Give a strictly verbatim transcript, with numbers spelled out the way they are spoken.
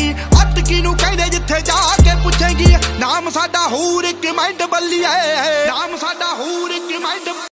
ਪੁੱਛੇਗੀ ਅੱਤ ਕਿਨੂੰ ਕਹਿੰਦੇ ਜਿੱਥੇ ਜਾ ਕੇ ਪੁੱਛੇਗੀ। ਨਾਮ ਸਾਡਾ ਹੂਰ ਇੱਕ ਮਿੰਟ ਬੱਲੀਏ, ਨਾਮ ਸਾਡਾ ਹੂਰ ਇੱਕ ਮਿੰਟ।